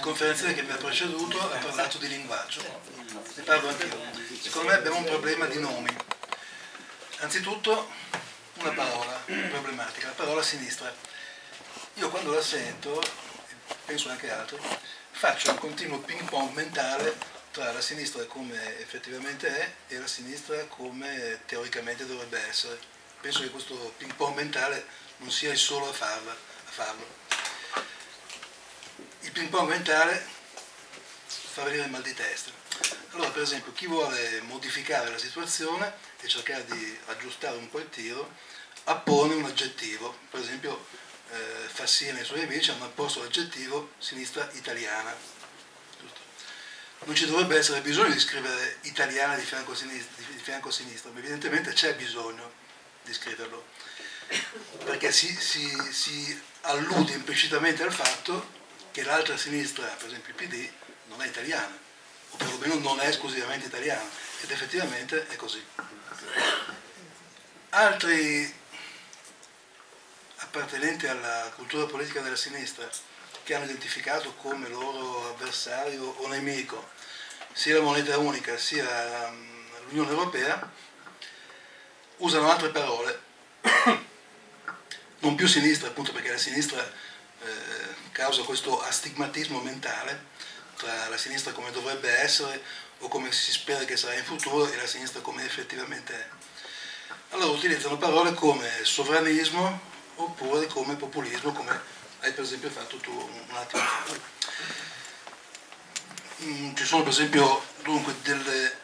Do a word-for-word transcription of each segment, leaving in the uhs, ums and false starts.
conferenziere che mi ha preceduto ha parlato di linguaggio, ne parlo anch'io. Secondo me abbiamo un problema di nomi. Anzitutto una parola problematica, la parola sinistra. Io quando la sento, penso anche altri, faccio un continuo ping pong mentale tra la sinistra come effettivamente è e la sinistra come teoricamente dovrebbe essere. Penso che questo ping pong mentale non sia il solo a farlo. A farlo. Il ping pong mentale fa venire il mal di testa. Allora, per esempio, chi vuole modificare la situazione e cercare di aggiustare un po' il tiro, appone un aggettivo. Per esempio, eh, Fassina e i suoi amici hanno apposto l'aggettivo sinistra italiana. Giusto? Non ci dovrebbe essere bisogno di scrivere italiana di fianco a sinistra, di fianco a sinistra, ma evidentemente c'è bisogno di scriverlo, perché si, si, si allude implicitamente al fatto che l'altra sinistra, per esempio il P D, non è italiana, o perlomeno non è esclusivamente italiana, ed effettivamente è così. Altri appartenenti alla cultura politica della sinistra, che hanno identificato come loro avversario o nemico sia la moneta unica sia l'Unione Europea, usano altre parole, non più sinistra, appunto perché la sinistra eh, causa questo astigmatismo mentale tra la sinistra come dovrebbe essere o come si spera che sarà in futuro e la sinistra come effettivamente è. Allora utilizzano parole come sovranismo oppure come populismo, come hai per esempio fatto tu un attimo fa. Mm, ci sono per esempio dunque delle,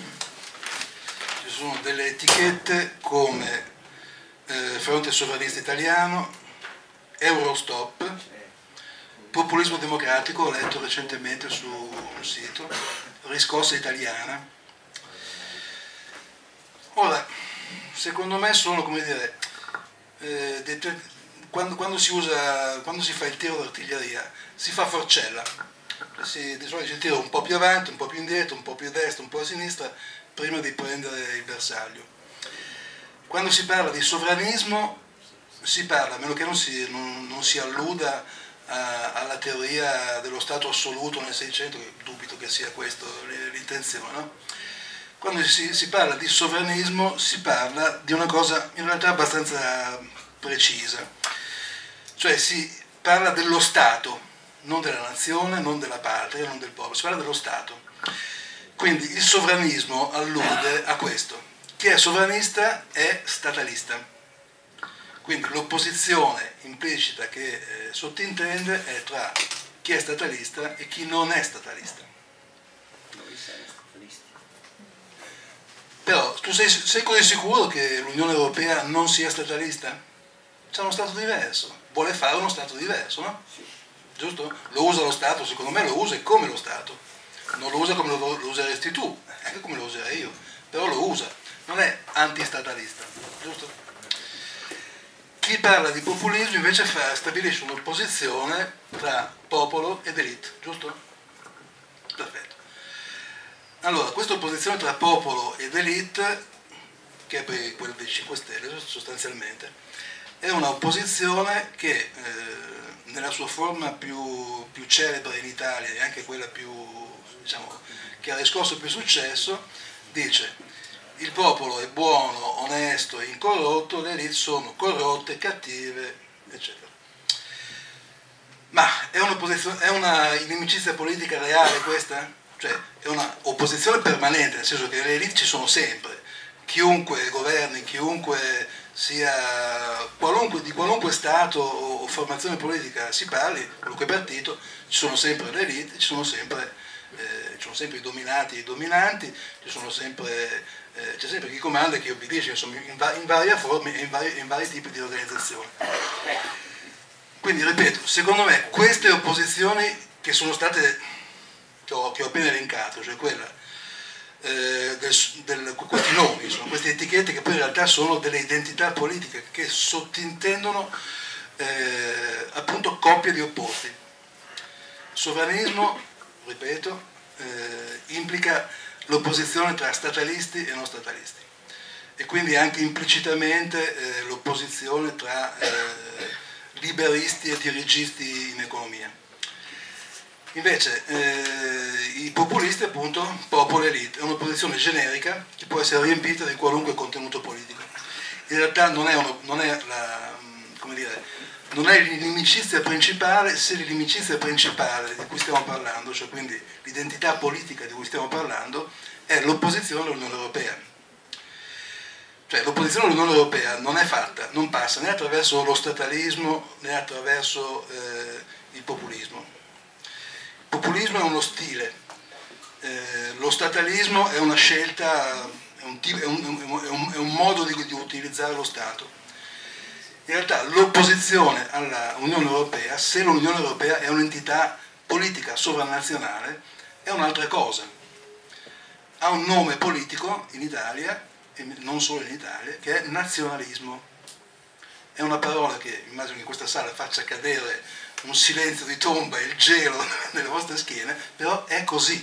ci sono delle etichette come eh, Fronte Sovranista Italiano, Eurostop, Populismo Democratico, ho letto recentemente su un sito, Riscossa Italiana. Ora, secondo me sono, come dire, eh, dei, quando, quando, si usa, quando si fa il tiro d'artiglieria, si fa forcella, si, di solito si tira un po' più avanti, un po' più indietro, un po' più a destra, un po' a sinistra, prima di prendere il bersaglio. Quando si parla di sovranismo, si parla, a meno che non si, non, non si alluda a, alla teoria dello Stato assoluto nel Seicento, che dubito che sia questa l'intenzione, no? Quando si, si parla di sovranismo si parla di una cosa in realtà abbastanza precisa, cioè si parla dello Stato, non della nazione, non della patria, non del popolo, si parla dello Stato. Quindi il sovranismo allude a questo. Chi è sovranista è statalista. Quindi l'opposizione implicita che eh, sottintende è tra chi è statalista e chi non è statalista. Però tu sei, sei così sicuro che l'Unione Europea non sia statalista? C'è uno Stato diverso, vuole fare uno Stato diverso, no? Giusto? Lo usa lo Stato, secondo me lo usa e come lo Stato. Non lo usa come lo, lo useresti tu, anche come lo userei io, però lo usa, non è antistatalista, giusto? Chi parla di populismo invece fa, stabilisce un'opposizione tra popolo ed elite, giusto? Perfetto. Allora, questa opposizione tra popolo ed elite, che è poi quella dei cinque Stelle sostanzialmente, è un'opposizione che eh, nella sua forma più, più celebre in Italia e anche quella più, diciamo, che ha riscosso più successo, dice: il popolo è buono, onesto e incorrotto, le elite sono corrotte, cattive, eccetera. Ma è un'opposizione, è una inimicizia politica reale questa? Cioè è una opposizione permanente, nel senso che le elite ci sono sempre, chiunque governi, chiunque sia, qualunque, di qualunque stato o formazione politica si parli, qualunque partito, ci sono sempre le elite, ci sono sempre, eh, ci sono sempre i dominati e i dominanti, ci sono sempre, eh, c'è sempre chi comanda e chi obbedisce, insomma, in, va in varie forme e in vari, in vari tipi di organizzazione. Quindi, ripeto, secondo me queste opposizioni che sono state, che ho, che ho appena elencato, cioè quella eh, del, del, questi nomi, sono queste etichette che poi in realtà sono delle identità politiche che sottintendono eh, appunto coppie di opposti. Sovranismo, ripeto, eh, implica l'opposizione tra statalisti e non statalisti e quindi anche implicitamente eh, l'opposizione tra eh, liberisti e dirigisti in economia. Invece eh, i populisti, appunto, popolo elite, è un'opposizione generica che può essere riempita di qualunque contenuto politico. In realtà non è, uno, non è la, come dire, non è l'inimicizia principale, se l'inimicizia principale di cui stiamo parlando, cioè quindi l'identità politica di cui stiamo parlando, è l'opposizione all'Unione Europea. Cioè l'opposizione all'Unione Europea non è fatta, non passa né attraverso lo statalismo né attraverso eh, il populismo. Il populismo è uno stile, eh, lo statalismo è una scelta, è un, è un, è un, è un modo di, di utilizzare lo Stato. In realtà l'opposizione all'Unione Europea, se l'Unione Europea è un'entità politica sovranazionale, è un'altra cosa. Ha un nome politico in Italia, e non solo in Italia, che è nazionalismo. È una parola che immagino che in questa sala faccia cadere un silenzio di tomba e il gelo nelle vostre schiene, però è così.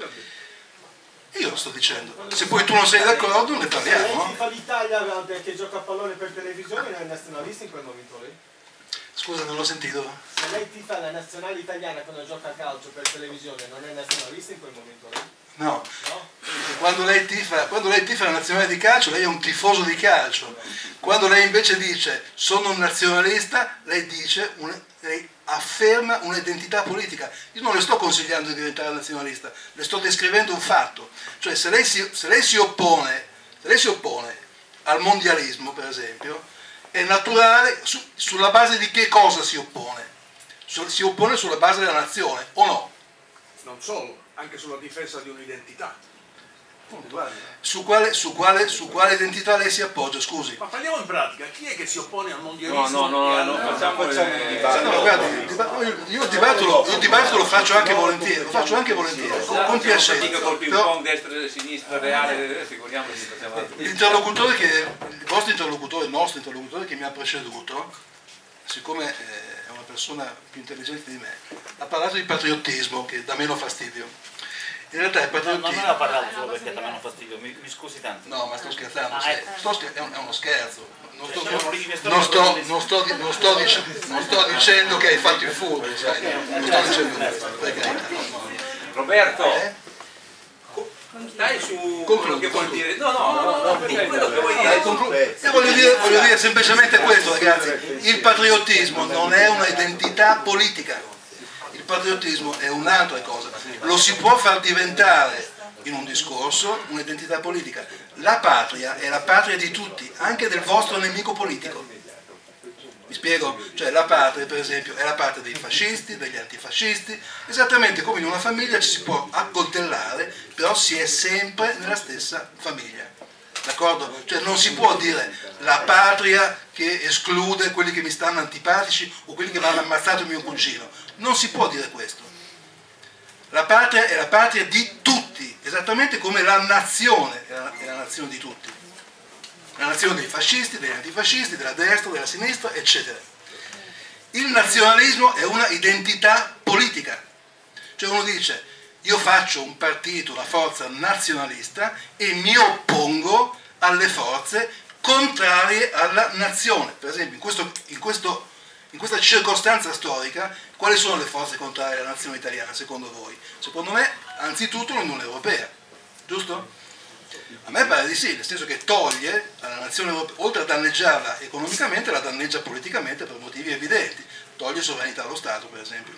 Io lo sto dicendo. Se poi tu non sei d'accordo, ne parliamo. Se lei tifa l'Italia perché gioca a pallone per televisione, non è nazionalista in quel momento lei? Scusa, non l'ho sentito. Se lei tifa la nazionale italiana quando gioca a calcio per televisione, non è nazionalista in quel momento lei? No. No? Quando lei tifa, quando lei tifa la nazionale di calcio, lei è un tifoso di calcio. Quando lei invece dice sono un nazionalista, lei dice un, lei afferma un'identità politica. Io non le sto consigliando di diventare nazionalista, le sto descrivendo un fatto. Cioè se lei si, se lei si oppone, se lei si oppone al mondialismo, per esempio, è naturale, su, sulla base di che cosa si oppone? Su, si oppone sulla base della nazione, o no? Non solo, anche sulla difesa di un'identità. Su quale, su, quale, su quale identità lei si appoggia, scusi? Ma parliamo in pratica, chi è che si oppone al mondialismo? No, no, no, e al... non facciamo, facciamo eh, il No, no, guardi, il dibattito, io il dibattito, il dibattito lo faccio anche volentieri, lo faccio anche volentieri, con, con piacere. fatica col ping Però pong destra, sinistra, reale, figuriamoci se facciamo altro. l'interlocutore che, il vostro interlocutore, il nostro interlocutore che mi ha preceduto, siccome è una persona più intelligente di me, ha parlato di patriottismo, che dà meno fastidio. In realtà il No, patriottismo... non aveva parlato solo perché ti hanno fastidio, mi, mi scusi tanto. No, ma sto scherzando, Ah, sai, ecco. sto scher- è, un- è uno scherzo. Non sto, Sono lì, mi sto non sto, ricordando. non sto, di- non sto dic- non sto dicendo che hai fatto il furbo, sai, non sto dicendo questo, per carità. Roberto, Eh? dai su Concludo, quello che vuol concludo. dire. No, no, no, no, no, di quello che vuoi Eh, dire. conclu- Io voglio dire, voglio dire semplicemente questo, ragazzi, il patriottismo non è una identità politica, il patriottismo è un'altra cosa, lo si può far diventare in un discorso un'identità politica. La patria è la patria di tutti, anche del vostro nemico politico. Mi spiego? Cioè la patria, per esempio, è la patria dei fascisti, degli antifascisti, esattamente come in una famiglia ci si può accoltellare, però si è sempre nella stessa famiglia. D'accordo? Cioè non si può dire la patria che esclude quelli che mi stanno antipatici o quelli che mi hanno ammazzato mio cugino. Non si può dire questo. La patria è la patria di tutti, esattamente come la nazione è la, è la nazione di tutti. La nazione dei fascisti, degli antifascisti, della destra, della sinistra, eccetera. Il nazionalismo è una identità politica. Cioè uno dice, io faccio un partito, una forza nazionalista e mi oppongo alle forze contrarie alla nazione. Per esempio, in, questo, in, questo, in questa circostanza storica, quali sono le forze contrarie alla nazione italiana, secondo voi? Secondo me, anzitutto l'Unione Europea, giusto? A me pare di sì, nel senso che toglie alla nazione europea, oltre a danneggiarla economicamente, la danneggia politicamente per motivi evidenti, toglie sovranità allo Stato, per esempio.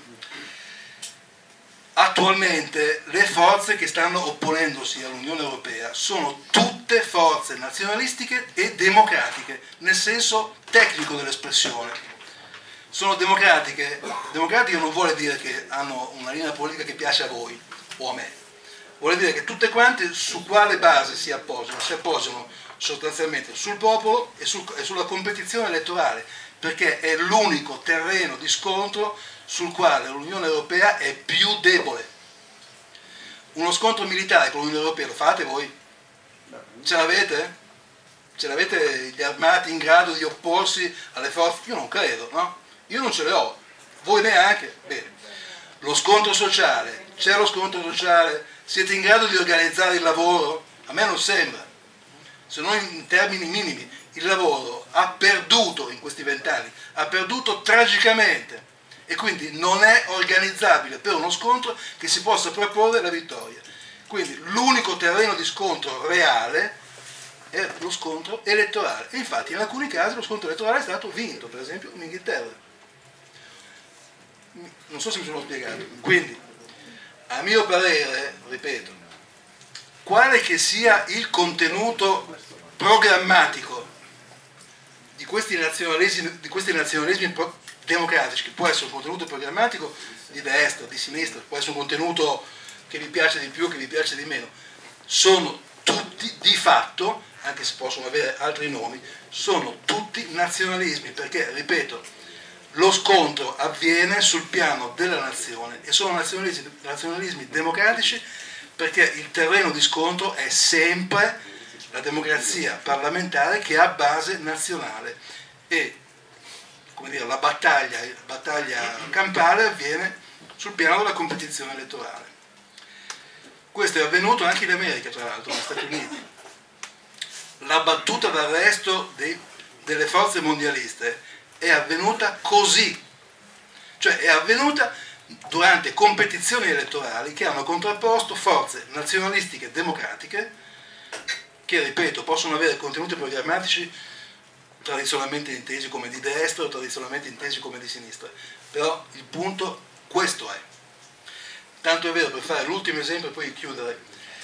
Attualmente le forze che stanno opponendosi all'Unione Europea sono tutte forze nazionalistiche e democratiche, nel senso tecnico dell'espressione. Sono democratiche, democratiche non vuole dire che hanno una linea politica che piace a voi o a me, vuole dire che tutte quante su quale base si appoggiano? Si appoggiano sostanzialmente sul popolo e, sul, e sulla competizione elettorale, perché è l'unico terreno di scontro sul quale l'Unione Europea è più debole. Uno scontro militare con l'Unione Europea lo fate voi? Ce l'avete? Ce l'avete gli armati in grado di opporsi alle forze? Io non credo, no? Io non ce le ho, voi neanche. Bene. Lo scontro sociale, c'è lo scontro sociale? Siete in grado di organizzare il lavoro? A me non sembra. Se non in termini minimi, il lavoro ha perduto in questi vent'anni, ha perduto tragicamente. e quindi non è organizzabile per uno scontro che si possa proporre la vittoria. Quindi l'unico terreno di scontro reale è lo scontro elettorale, e infatti in alcuni casi lo scontro elettorale è stato vinto, per esempio in Inghilterra. Non so se mi sono spiegato. Quindi, a mio parere, ripeto, quale che sia il contenuto programmatico di questi nazionalismi, di questi nazionalismi democratici, che può essere un contenuto programmatico di destra, di sinistra, può essere un contenuto che vi piace di più, che vi piace di meno, sono tutti di fatto, anche se possono avere altri nomi, sono tutti nazionalismi, perché, ripeto, lo scontro avviene sul piano della nazione e sono nazionalismi, nazionalismi democratici perché il terreno di scontro è sempre la democrazia parlamentare che ha base nazionale e, come dire, la battaglia, la battaglia campale avviene sul piano della competizione elettorale. Questo è avvenuto anche in America, tra l'altro, negli Stati Uniti. La battuta d'arresto delle forze mondialiste è avvenuta così, cioè è avvenuta durante competizioni elettorali che hanno contrapposto forze nazionalistiche democratiche che, ripeto, possono avere contenuti programmatici tradizionalmente intesi come di destra o tradizionalmente intesi come di sinistra, però il punto questo è. Tanto è vero, per fare l'ultimo esempio e poi chiudere,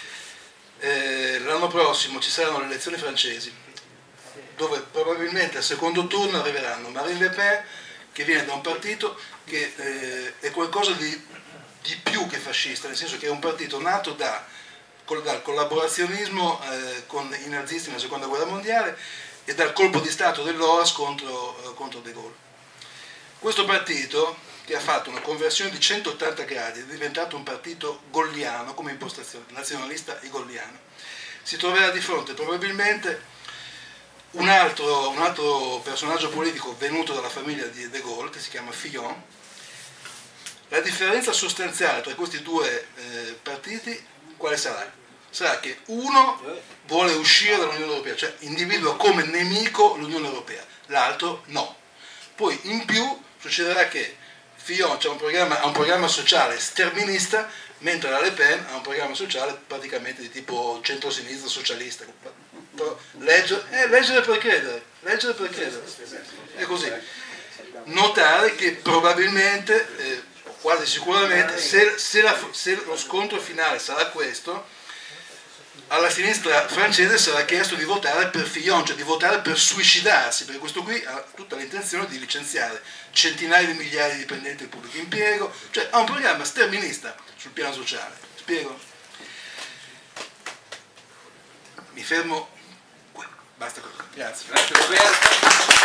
eh, l'anno prossimo ci saranno le elezioni francesi, dove probabilmente al secondo turno arriveranno Marine Le Pen, che viene da un partito che eh, è qualcosa di, di più che fascista, nel senso che è un partito nato da, dal collaborazionismo eh, con i nazisti nella seconda guerra mondiale e dal colpo di stato dell'O A S contro, eh, contro De Gaulle. Questo partito, che ha fatto una conversione di centottanta gradi, è diventato un partito golliano come impostazione, nazionalista e golliano, si troverà di fronte probabilmente un altro, un altro personaggio politico venuto dalla famiglia di De Gaulle, che si chiama Fillon. La differenza sostanziale tra questi due eh, partiti quale sarà? Sarà che uno vuole uscire dall'Unione Europea, cioè individua come nemico l'Unione Europea, l'altro no. Poi in più succederà che Fillon ha un programma, ha un programma sociale sterminista, mentre la Le Pen ha un programma sociale praticamente di tipo centro-sinistra socialista. Leggere, eh, leggere per credere, leggere per credere, è così. Notare che probabilmente, eh, quasi sicuramente, se, se, la, se lo scontro finale sarà questo, alla sinistra francese sarà chiesto di votare per Fillon, cioè di votare per suicidarsi, perché questo qui ha tutta l'intenzione di licenziare centinaia di migliaia di dipendenti del pubblico impiego, cioè ha un programma sterminista sul piano sociale. Spiego? Mi fermo qui, basta così. Grazie. Grazie Roberto.